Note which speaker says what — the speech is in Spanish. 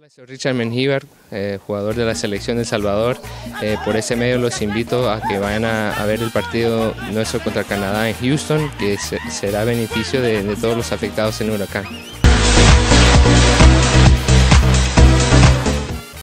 Speaker 1: Soy Richard Mengíbar, jugador de la selección de El Salvador. Por ese medio los invito a que vayan a ver el partido nuestro contra Canadá en Houston, que será a beneficio de todos los afectados en el huracán.